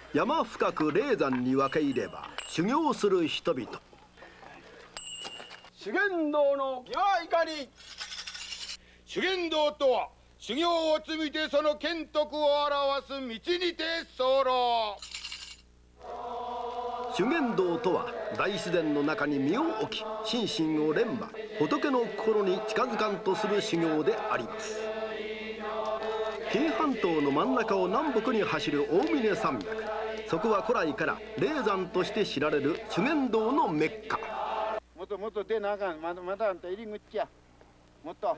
山深く霊山に分け入れば修行する人々。 修験道の義はいかに。 修験道とは修行を積みてその剣徳を表す道にて候。 修験道とは大自然の中に身を置き、心身を練馬、仏の心に近づかんとする修行であります。紀伊半島の真ん中を南北に走る大峰山脈。そこは古来から霊山として知られる修験道のメッカ。 もっと出なあかん。まだあんた入り口や。もっと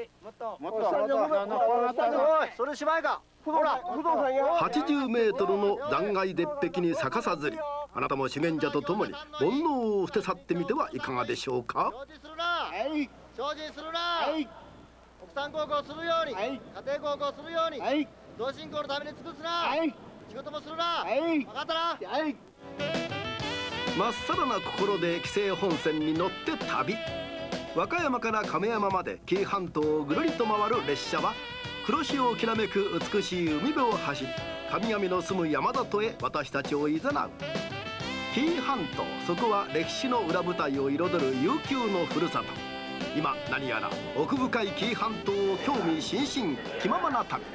それしまいか。ほら不動産や。 80メートルの断崖絶壁に逆さずり、あなたも修験者と共に煩悩を捨て去ってみてはいかがでしょうか。 精進するな。精進するな。国産高校するように、家庭高校するように、同心校のために尽くすな。仕事もするな。分かったな。 まっさらな心で紀勢本線に乗って旅。和歌山から亀山まで紀伊半島をぐるりと回る列車は、黒潮をきらめく美しい海辺を走り、神々の住む山里へ私たちをいざなう。紀伊半島、そこは歴史の裏舞台を彩る悠久のふるさと。今何やら奥深い紀伊半島を興味津々、気ままな旅。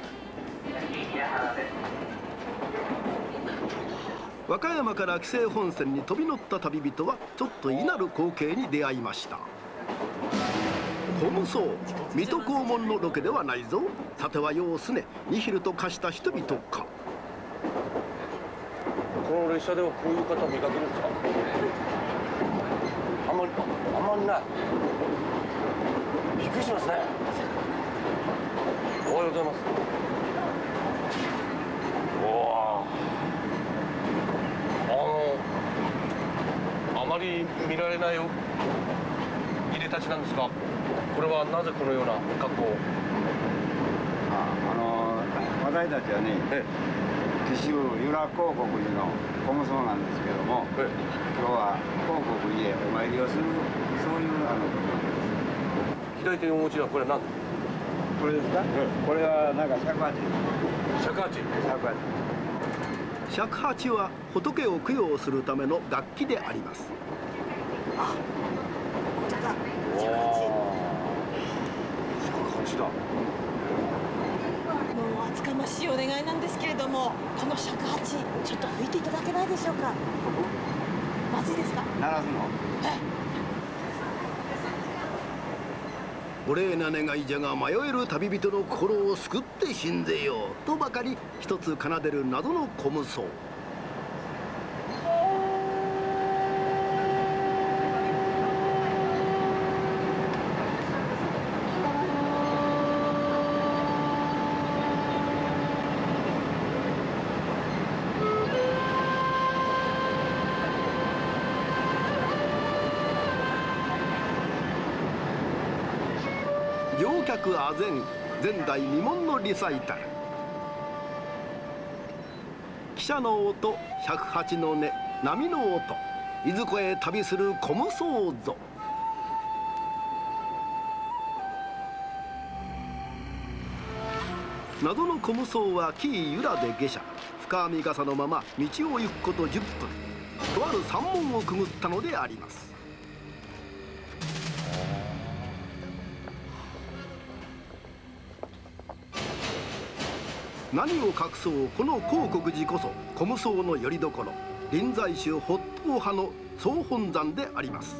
和歌山から紀勢本線に飛び乗った旅人はちょっと異なる光景に出会いました。小無双、水戸黄門のロケではないぞ。さてはようすね、ニヒルと化した人々か。 この列車ではこういう方見かけるんですか。あんまりない。びっくりしますね。おはようございます。あまり見られないいでたちなんですが、これはなぜこのような格好を。 私たちはね、紀州由良興国寺の小無双なんですけども、今日は興国寺へお参りをする、そういう左手にお持ちはこれは何ですか。 これですか、これはなんか尺八。 尺八は仏を供養するための楽器であります。 あ、これだ。尺八だ。もう厚かましいお願いなんですけれども、この尺八ちょっと吹いていただけないでしょうか。まずいですか。 鳴らすの。 お礼な願いじゃが、迷える旅人の心を救ってしんぜようとばかり一つ奏でる謎の小無双。乗客あぜん、前代未聞のリサイタル。汽車の音、尺八の音、波の音、いずこへ旅する小無双ぞ。謎の小無双は紀伊由良で下車。深編み傘のまま道を行くこと10分。とある山門をくぐったのであります。何を隠そう、この興国寺こそ小無双の拠り所、臨済宗法頭派の総本山であります。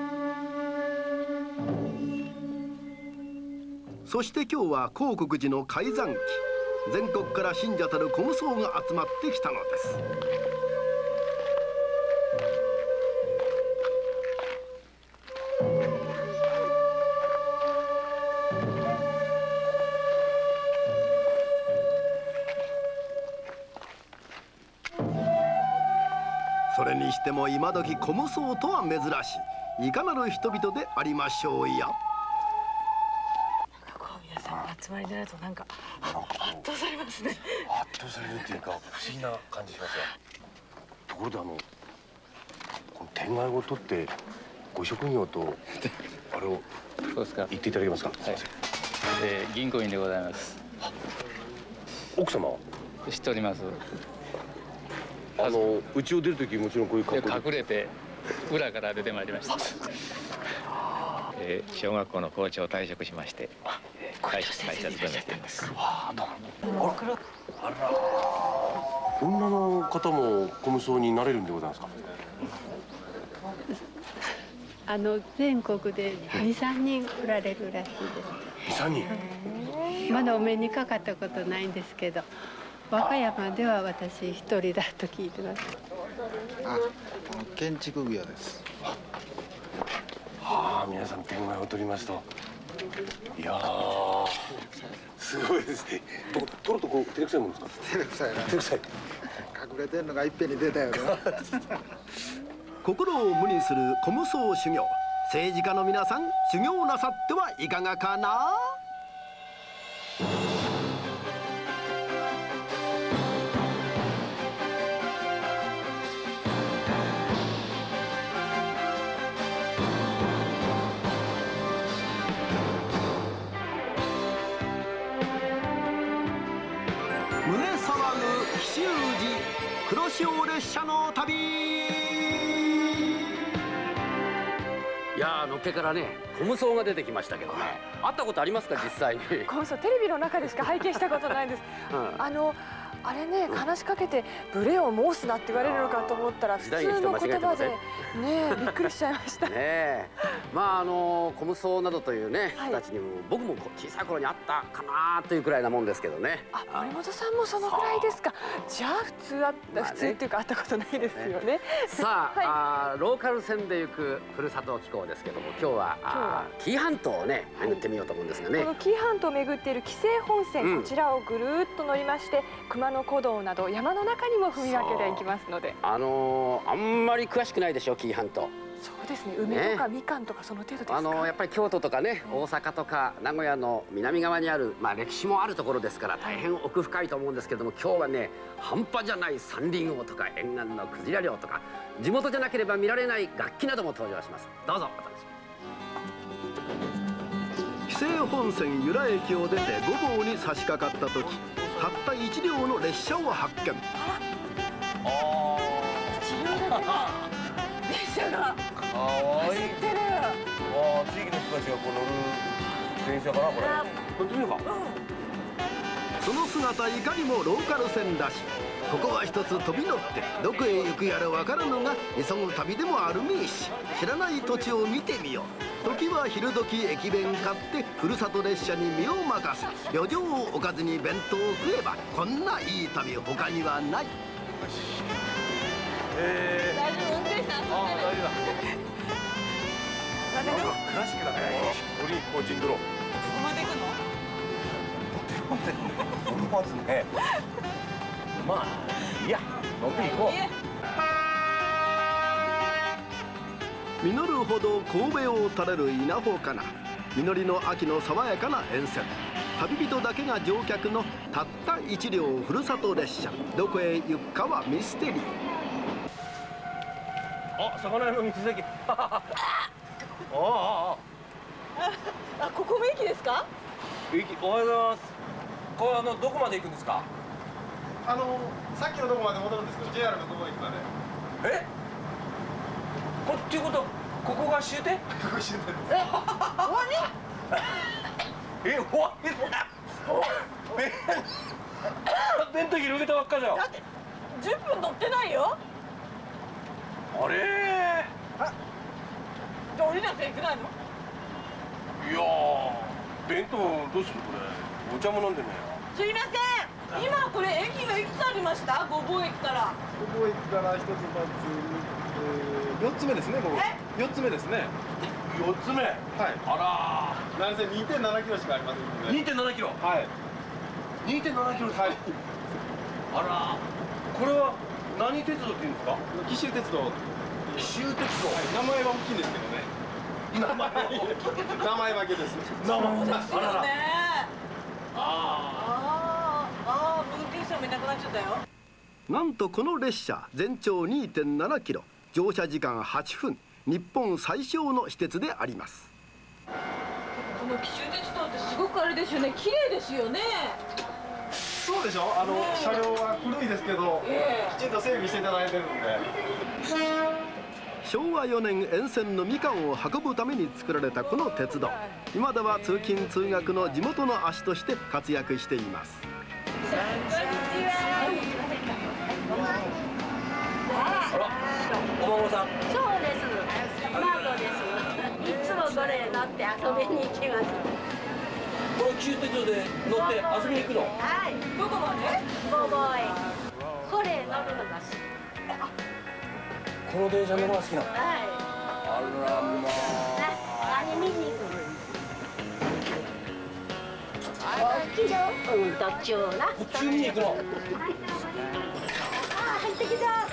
そして今日は興国寺の開山期。全国から信者たる小無双が集まってきたのです。それにしても今時小無双とは珍しい、いかなる人々でありましょうや。 なんかこう皆さんが集まりになるとなんか圧倒されますね。 圧倒されるっていうか不思議な感じしますよ。ところでこの天蓋を取ってご職業とあれを言っていただけますか。はい、 銀行員でございます。 奥様は知っております。 家を出る時もちろんこういう格好で隠れて裏から出てまいりました。小学校の校長を退職しまして会社勤めしています。 女の方も小無双になれるんでございますか？ 全国で2、3人おられるらしいです。 2、3人。 まだお目にかかったことないんですけど、和歌山では私一人だと聞いてます。 建築業です。 はあ、皆さん天外を取りますと、いやー、すごいですね。取るとこう照れくさいもんですか？ 照れくさいな。 照れくさい。 隠れてんのがいっぺんに出たよね。 心を無にする小無双修行、政治家の皆さん、修行なさってはいかがかな？胸騒ぐ紀州路黒潮列車の旅。 いやー、のっけからね、小無双が出てきましたけどね、会ったことありますか、実際に。 小無双、テレビの中でしか拝見したことないんです。あれね、話しかけて無礼を申すなって言われるのかと思ったら、普通の言葉でね、びっくりしちゃいました。 ね、まあ小無双などというね、人たちにも僕も小さい頃にあったかなというくらいなもんですけどね。 森本さんもそのくらいですか。じゃあ普通っていうか会ったことないですよね。 さあ、ローカル線で行くふるさと機構ですけども、今日は紀伊半島をね巡ってみようと思うんですがね。 この紀伊半島を巡っている紀勢本線、こちらをぐるっと乗りまして、熊野古道など山の中にも踏み分けていきますので。あんまり詳しくないでしょ、紀伊半島。 そうですね、梅とかみかんとかその程度ですか。 やっぱり京都とかね、大阪とか名古屋の南側にある、歴史もあるところですから大変奥深いと思うんですけれども、今日はね、半端じゃない山林王とか沿岸のクジラ漁とか、地元じゃなければ見られない楽器なども登場します。どうぞお楽しみに。 紀勢本線由良駅を出て御坊に差し掛かった時、たった1両の列車を発見。 列車が走ってる。 地域の人たちがこう乗る電車かな、これ。これどういうか。 その姿いかにもローカル線だし、ここは一つ飛び乗ってどこへ行くやらわからぬが急ぐ旅でもあるめえし、知らない土地を見てみよう。時は昼時駅弁買ってふるさと列車に身を任せ、旅情をおかずに弁当を食えばこんないい旅他にはない。 大丈夫、運転手さん。 大丈夫だ。クラシックだね。オリーコーチングロー。 ここまで行くの？ 思わずね。まあいいや、のんびり行こう。実るほど神戸を垂れる稲穂かな、実りの秋の爽やかな沿線。旅人だけが乗客のたった1両ふるさと列車、どこへ行くかはミステリー。 魚屋の水先。 ここも駅ですか？ 駅、おはようございます。これどこまで行くんですか？ さっきのとこまで戻るんですけど、JR のどこ駅まで。 っていうことはここが終点？ここ終点です。終わり？終わりだ。弁当広げたばっかじゃん。 だって10分乗ってないよ。 あれじゃあ降りなきゃいけないの？ いやー、弁当どうするこれ。お茶も飲んでねすいません、今これ駅がいくつありました？御坊駅から。 御坊駅から1つ4つ目ですね、ここ。4つ目ですね。 4つ目。はい。あらー。なんせ 2.7 キロしかありませんので。 2.7 キロ。 はい。 2.7 キロですか。 はい。 あらー。これは何鉄道って言うんですか？ 紀州鉄道。 紀州鉄道。 名前は大きいんですけどね。名前だけです。 そうですよね。運転手さんもいなくなっちゃったよ。 なんとこの列車全長 2.7 キロ、乗車時間8分、日本最小の私鉄であります。 この紀州鉄道ってすごくあれですよね、綺麗ですよね。 そうでしょ。車両は古いですけど、きちんと整備していただいてるんで。昭和4年沿線のみかんを運ぶために作られたこの鉄道、今では通勤通学の地元の足として活躍しています。 お孫さん。 そうです。孫です。いつもこれ乗って遊びに行きます。 この紀州鉄道で乗って遊びに行くの？ はい。どこまで？午後へ。これ乗るのが好き。 この電車乗るのが好きなの？ はい。 あらまあ。 何見に行くの？途中な。 途中に行くの？ 入ってきた。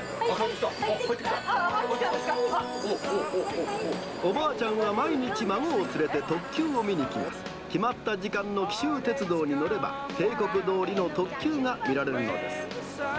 おばあちゃんは毎日孫を連れて特急を見に来ます。決まった時間の紀州鉄道に乗れば帝国通りの特急が見られるのです。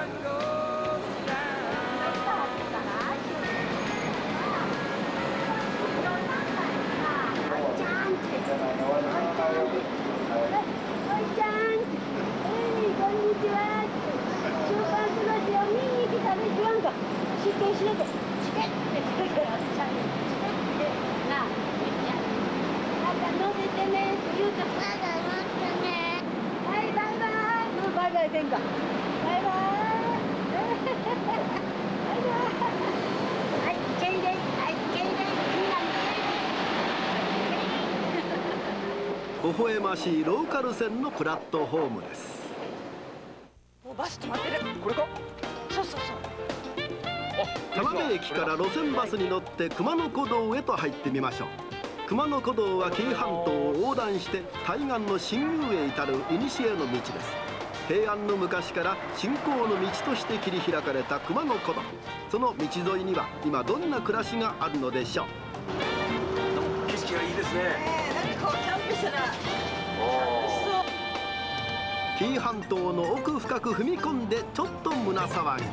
微笑ましいローカル線のプラットホームです。 もうバス止まってる。 これか？ そうそうそう。 田辺駅から路線バスに乗って熊野古道へと入ってみましょう。熊野古道は紀伊半島を横断して対岸の新宮へ至る古の道です。平安の昔から信仰の道として切り開かれた熊野古道。その道沿いには今どんな暮らしがあるのでしょう。 景色がいいですね。 なんかこうキャンプしたら楽しそう。 紀伊半島の奥深く踏み込んでちょっと胸騒ぎ。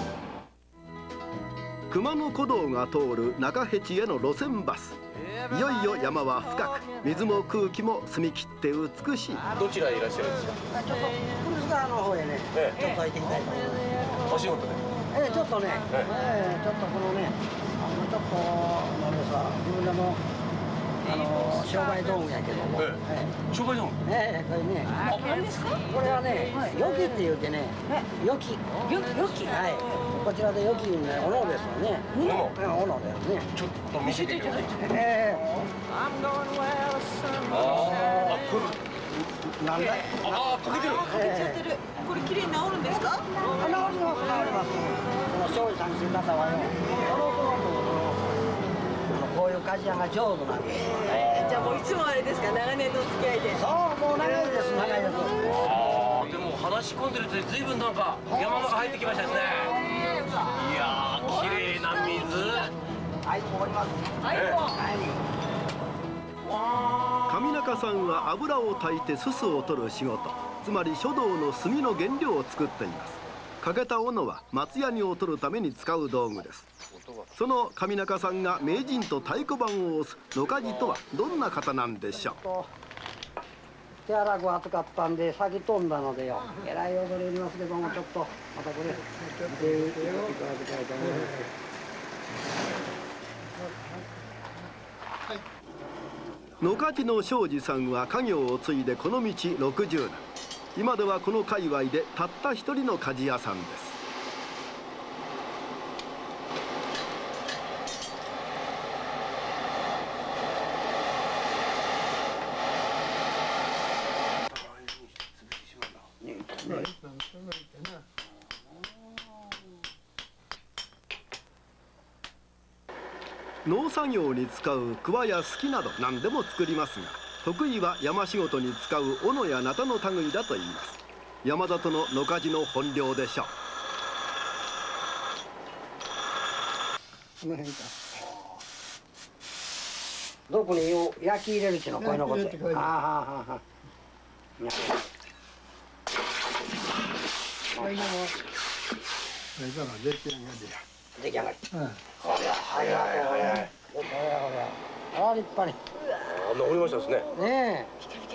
熊野古道が通る中辺地への路線バス。いよいよ山は深く、水も空気も澄み切って美しい。 どちらへいらっしゃるんですか？ ちょっと古巣川の方へね、ちょっと行ってみたいと思います。 お仕事で？ ちょっとね、ちょっとこのね、ちょっとなんでさ、自分らの商売道具やけども、 商売道具？ これね、 何ですか？ これはね、よきって言うてね、よき。 よき。 はい。こちらでよきね、おのですよね。おのだよね。 ちょっと見せていただいて。 これなんだい？ かけてる。 ちゃってる。これ綺麗に治るんですか？ 治ります、治ります。その庄司さんにして方はよ、こういう鍛冶屋が上手なんです。 じゃあもういつもあれですか、長年の付き合いで。 そう、もう長いです、長いです。 でも話し込んでると随分なんか山が入ってきましたですね。いやー、綺麗な水。 はい、もうおります。はい。 上中さんは油を焚いてすすを取る仕事、つまり書道の墨の原料を作っています。欠けた斧は松ヤニを取るために使う道具です。その上中さんが名人と太鼓判を押す野梶とはどんな方なんでしょう。 手荒く暑かったんで先飛んだのでよ、えらい踊りいますけども、ちょっとまたこれ見ていただきたいと思います。 野梶の庄司さんは家業を継いでこの道60年。今ではこの界隈でたった一人の鍛冶屋さんです。農作業に使う桑やすきなど何でも作りますが、得意は山仕事に使う斧や鉈の類だといいます。山里の野梶の本領でしょう。 この辺か。どこに焼き入れるっていうのこういうのこと。ああ、はあ、はあ。これから出来上がりや。出来上がり。こりゃ早い早い。ああ立派に。 残りましたですね。 ねえ。